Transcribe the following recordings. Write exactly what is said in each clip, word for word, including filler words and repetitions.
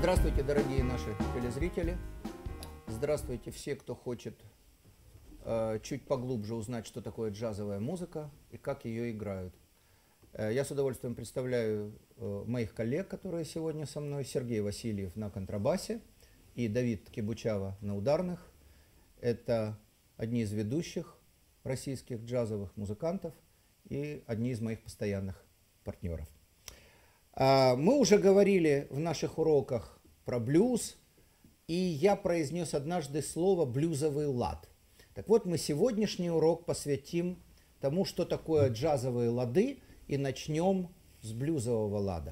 Здравствуйте, дорогие наши телезрители. Здравствуйте все, кто хочет э, чуть поглубже узнать, что такое джазовая музыка и как ее играют. Э, я с удовольствием представляю э, моих коллег, которые сегодня со мной. Сергей Васильев на контрабасе и Давид Кибучава на ударных. Это одни из ведущих российских джазовых музыкантов и одни из моих постоянных партнеров. Мы уже говорили в наших уроках про блюз, и я произнес однажды слово «блюзовый лад». Так вот, мы сегодняшний урок посвятим тому, что такое джазовые лады, и начнем с блюзового лада.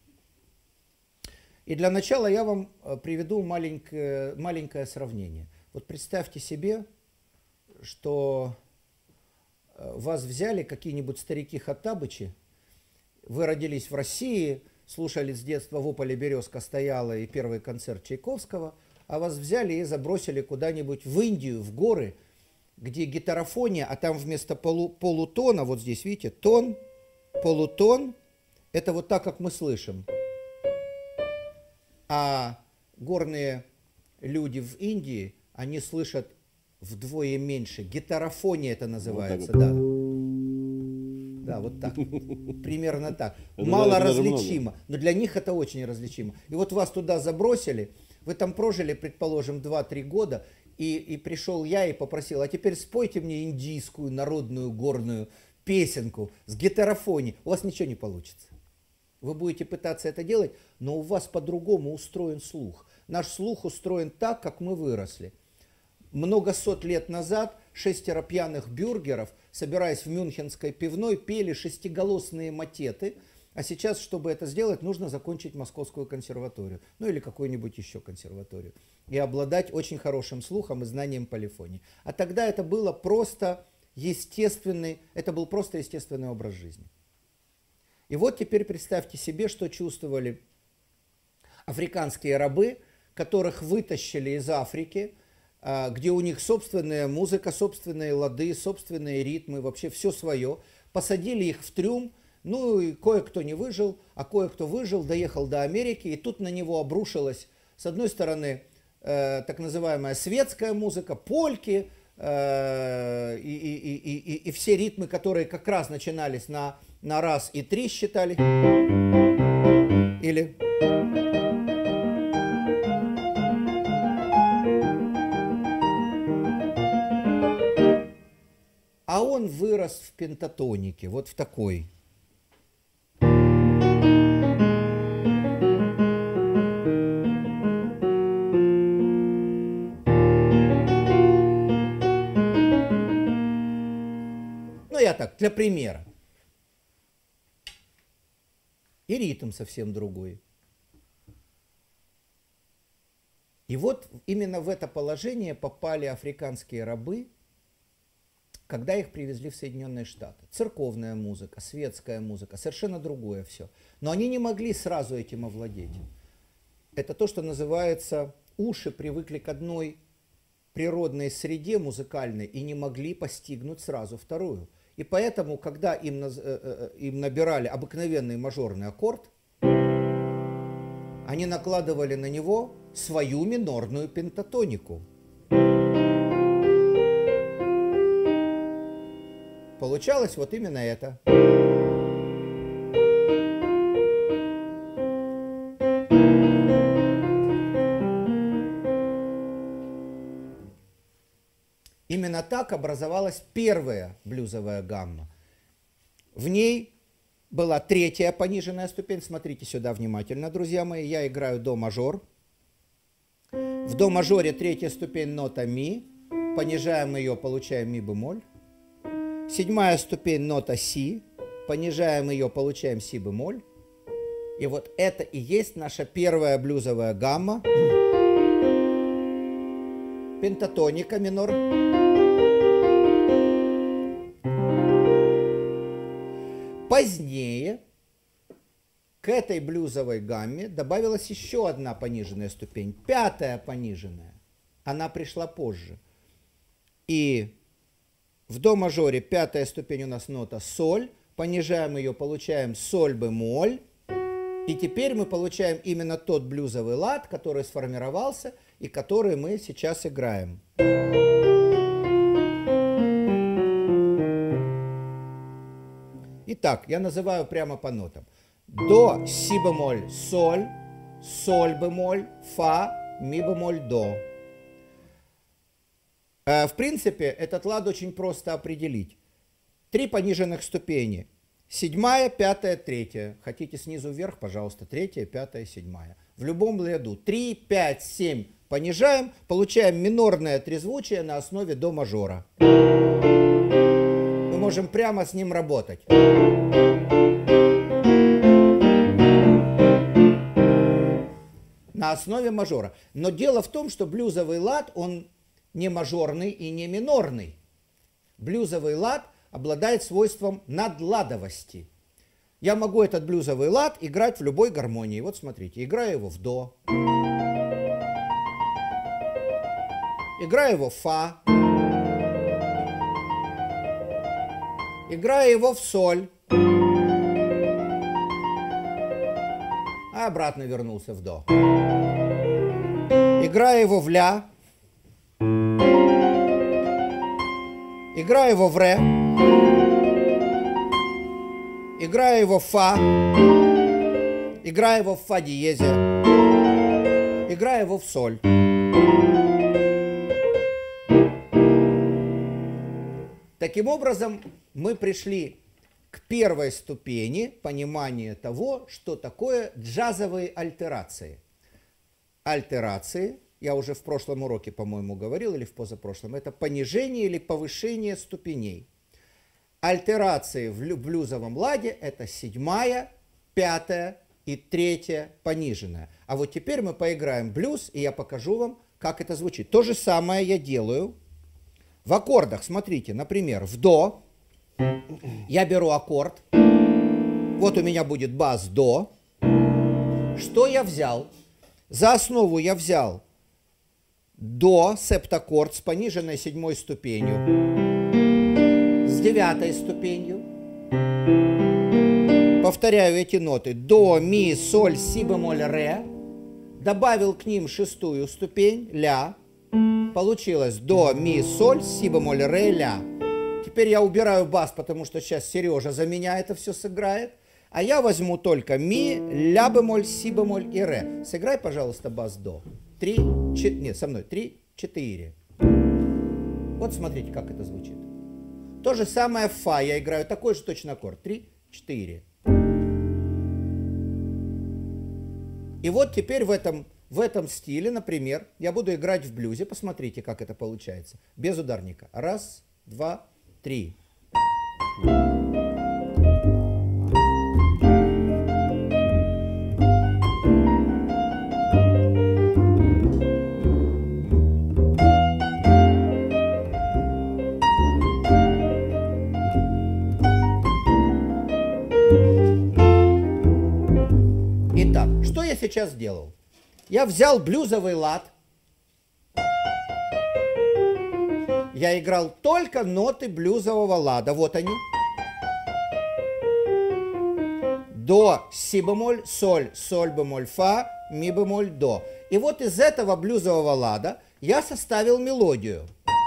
И для начала я вам приведу маленькое, маленькое сравнение. Вот представьте себе, что вас взяли какие-нибудь старики-хоттабычи, вы родились в России, слушали с детства «В поле березка стояла» и первый концерт Чайковского, а вас взяли и забросили куда-нибудь в Индию, в горы, где гитарофония, а там вместо полу, полутона, вот здесь, видите, тон, полутон, это вот так, как мы слышим. А горные люди в Индии, они слышат вдвое меньше. Гитарофония это называется, вот да. Да, вот так. Примерно так. Мало различимо. Но для них это очень различимо. И вот вас туда забросили, вы там прожили, предположим, два-три года, и, и пришел я и попросил, а теперь спойте мне индийскую народную горную песенку с гитарофонией. У вас ничего не получится. Вы будете пытаться это делать, но у вас по-другому устроен слух. Наш слух устроен так, как мы выросли. Много сот лет назад шестеро пьяных бюргеров, собираясь в мюнхенской пивной, пели шестиголосные мотеты, а сейчас, чтобы это сделать, нужно закончить Московскую консерваторию, ну или какую-нибудь еще консерваторию, и обладать очень хорошим слухом и знанием полифонии. А тогда это было просто естественный, это был просто естественный образ жизни. И вот теперь представьте себе, что чувствовали африканские рабы, которых вытащили из Африки, где у них собственная музыка, собственные лады, собственные ритмы, вообще все свое. Посадили их в трюм, ну и кое-кто не выжил, а кое-кто выжил, доехал до Америки, и тут на него обрушилась, с одной стороны, э, так называемая светская музыка, польки, э, и, и, и, и, и все ритмы, которые как раз начинались на, на раз и три считали, или... А он вырос в пентатонике, вот в такой. Ну, я так, для примера. И ритм совсем другой. И вот именно в это положение попали африканские рабы, когда их привезли в Соединенные Штаты. Церковная музыка, светская музыка, совершенно другое все. Но они не могли сразу этим овладеть. Это то, что называется, уши привыкли к одной природной среде музыкальной и не могли постигнуть сразу вторую. И поэтому, когда им, им набирали обыкновенный мажорный аккорд, они накладывали на него свою минорную пентатонику. Получалось вот именно это. Именно так образовалась первая блюзовая гамма. В ней была третья пониженная ступень. Смотрите сюда внимательно, друзья мои. Я играю до мажор. В до мажоре третья ступень нота ми. Понижаем ее, получаем ми бемоль. Седьмая ступень нота си, понижаем ее, получаем си бемоль. И вот это и есть наша первая блюзовая гамма. Пентатоника минор. Позднее к этой блюзовой гамме добавилась еще одна пониженная ступень, пятая пониженная. Она пришла позже. И в до мажоре пятая ступень у нас нота соль, понижаем ее, получаем соль бемоль. И теперь мы получаем именно тот блюзовый лад, который сформировался и который мы сейчас играем. Итак, я называю прямо по нотам. До, си бемоль, соль, соль бемоль, фа, ми бемоль, до. В принципе, этот лад очень просто определить. Три пониженных ступени. Седьмая, пятая, третья. Хотите снизу вверх, пожалуйста, третья, пятая, седьмая. В любом ряду. Три, пять, семь понижаем, получаем минорное трезвучие на основе до мажора. Мы можем прямо с ним работать. На основе мажора. Но дело в том, что блюзовый лад, он не мажорный и не минорный. Блюзовый лад обладает свойством надладовости. Я могу этот блюзовый лад играть в любой гармонии. Вот смотрите, играю его в до, играю его в фа, играю его в соль, а обратно вернулся в до. Играю его в ля, играю его в ре, играю его в фа, играю его в фа диезе, играю его в соль. Таким образом, мы пришли к первой ступени понимания того, что такое джазовые альтерации. Альтерации, я уже в прошлом уроке, по-моему, говорил, или в позапрошлом, это понижение или повышение ступеней. Альтерации в блюзовом ладе это седьмая, пятая и третья пониженная. А вот теперь мы поиграем блюз, и я покажу вам, как это звучит. То же самое я делаю в аккордах. Смотрите, например, в до я беру аккорд. Вот у меня будет бас до. Что я взял? За основу я взял до септаккорд с пониженной седьмой ступенью, с девятой ступенью. Повторяю эти ноты. До, ми, соль, си бемоль, ре. Добавил к ним шестую ступень, ля. Получилось до, ми, соль, си бемоль, ре, ля. Теперь я убираю бас, потому что сейчас Сережа за меня это все сыграет. А я возьму только ми, ля бемоль, си бемоль и ре. Сыграй, пожалуйста, бас до. Три, четыре, нет, со мной. Три, четыре. Вот смотрите, как это звучит. То же самое в фа. Я играю такой же точно аккорд. Три, четыре. И вот теперь в этом, в этом стиле, например, я буду играть в блюзе. Посмотрите, как это получается. Без ударника. Раз, два, три. Итак, что я сейчас сделал? Я взял блюзовый лад. Я играл только ноты блюзового лада. Вот они. До, си бемоль, соль, соль бемоль, фа, ми бемоль, до. И вот из этого блюзового лада я составил мелодию.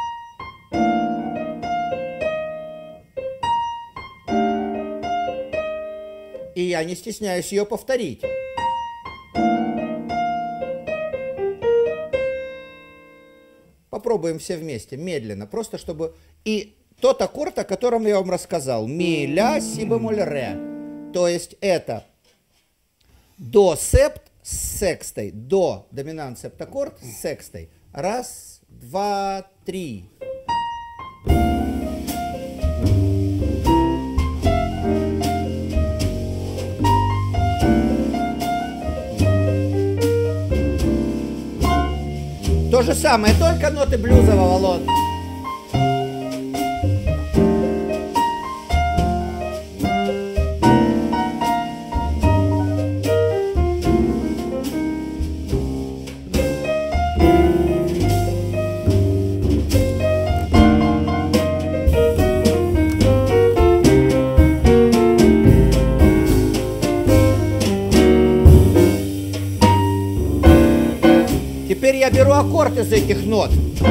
И я не стесняюсь ее повторить. Попробуем все вместе, медленно, просто чтобы... И тот аккорд, о котором я вам рассказал, ми, ля, си бемоль, ре. То есть это до септ с секстой, до доминант септаккорд с секстой. Раз, два, три. То же самое, только ноты блюзового лада. я беру аккорд из этих нот.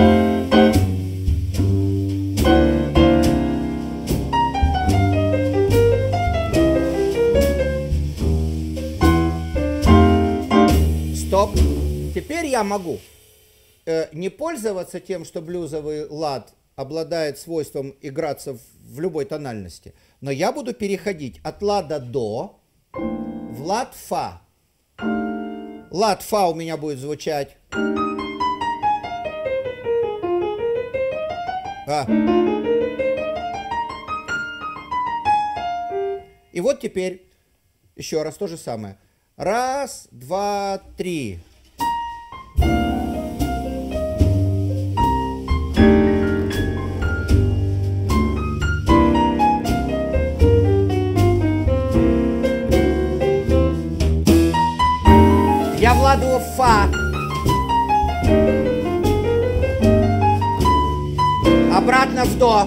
Стоп. Теперь я могу э, не пользоваться тем, что блюзовый лад обладает свойством играться в, в любой тональности, но я буду переходить от лада до в лад фа. Лад фа у меня будет звучать. А. И вот теперь еще раз то же самое. Раз, два, три. Я в ладу фа. Обратно в до.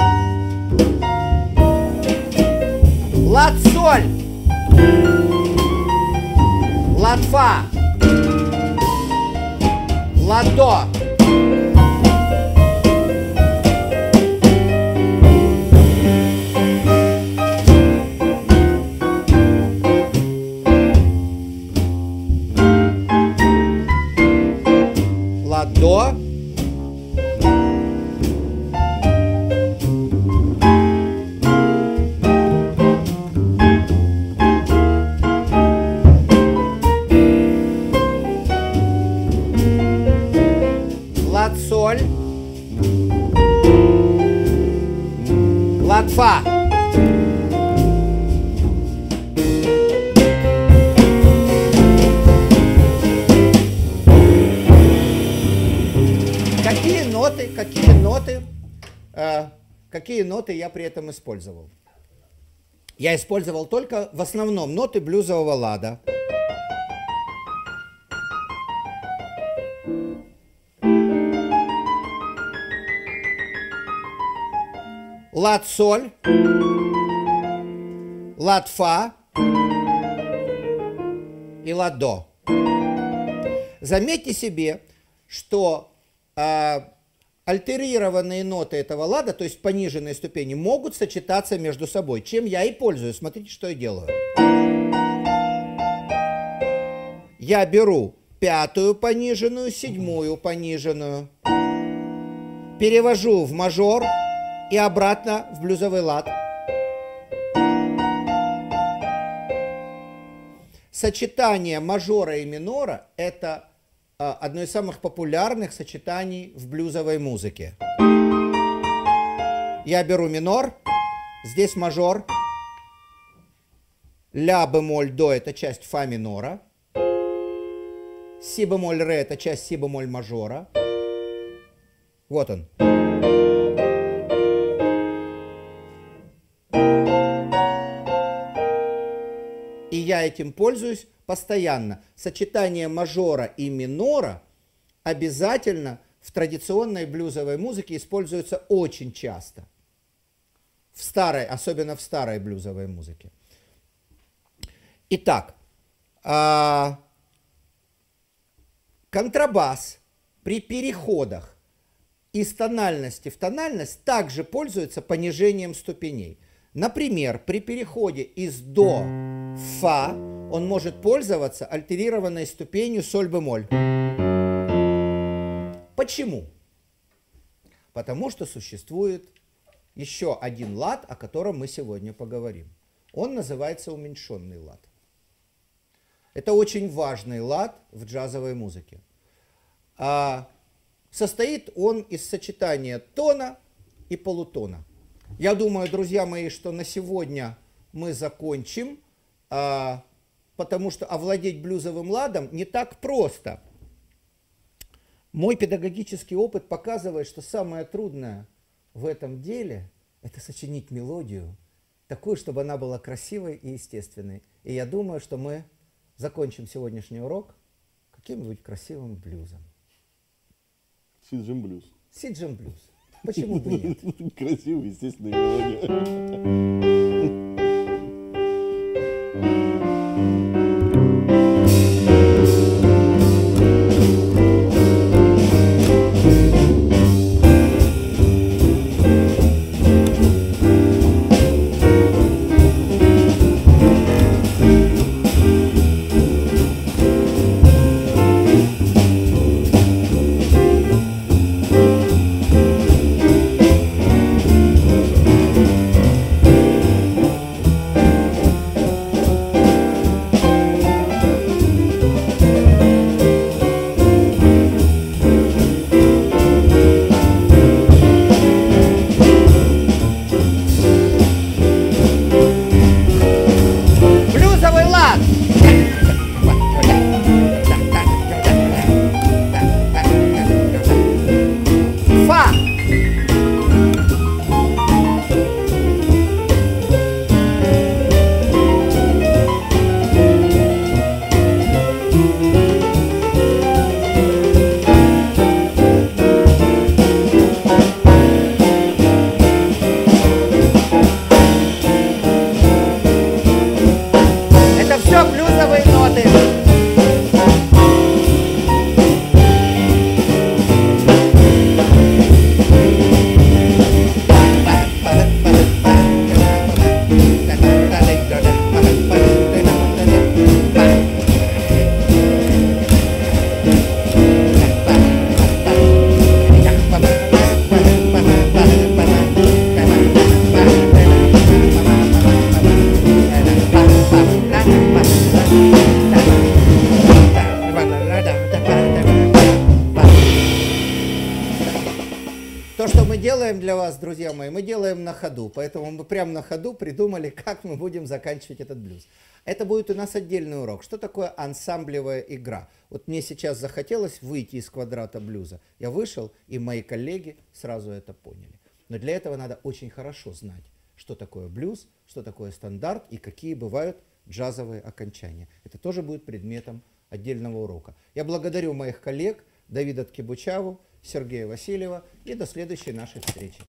Лад соль. Лад фа. Лад до. Лад до. Лад соль. Лад фа. Какие ноты, какие ноты, э, какие ноты я при этом использовал? Я использовал только в основном ноты блюзового лада. Лад соль, лад фа и лад до. Заметьте себе, что э, альтерированные ноты этого лада, то есть пониженные ступени, могут сочетаться между собой, чем я и пользуюсь. Смотрите, что я делаю. Я беру пятую пониженную, седьмую пониженную, перевожу в мажор и обратно в блюзовый лад. Сочетание мажора и минора – это а, одно из самых популярных сочетаний в блюзовой музыке. Я беру минор, здесь мажор, ля бемоль до – это часть фа минора, си бемоль ре – это часть си бемоль мажора. Вот он. И я этим пользуюсь постоянно. Сочетание мажора и минора обязательно в традиционной блюзовой музыке используется очень часто. В старой, особенно в старой блюзовой музыке. Итак, контрабас при переходах из тональности в тональность также пользуется понижением ступеней. Например, при переходе из до в фа он может пользоваться альтерированной ступенью соль бемоль. Почему? Потому что существует еще один лад, о котором мы сегодня поговорим. Он называется уменьшенный лад. Это очень важный лад в джазовой музыке. А состоит он из сочетания тона и полутона. Я думаю, друзья мои, что на сегодня мы закончим, а, потому что овладеть блюзовым ладом не так просто. Мой педагогический опыт показывает, что самое трудное в этом деле – это сочинить мелодию, такую, чтобы она была красивой и естественной. И я думаю, что мы закончим сегодняшний урок каким-нибудь красивым блюзом. Сиджем блюз. Сиджем блюз. Почему бы нет? Красивая, естественная мелодия. для вас, друзья мои, мы делаем на ходу, поэтому мы прямо на ходу придумали, как мы будем заканчивать этот блюз. Это будет у нас отдельный урок. Что такое ансамблевая игра? Вот мне сейчас захотелось выйти из квадрата блюза. Я вышел, и мои коллеги сразу это поняли. Но для этого надо очень хорошо знать, что такое блюз, что такое стандарт и какие бывают джазовые окончания. Это тоже будет предметом отдельного урока. Я благодарю моих коллег Давида Ткебучаву, Сергея Васильева и до следующей нашей встречи.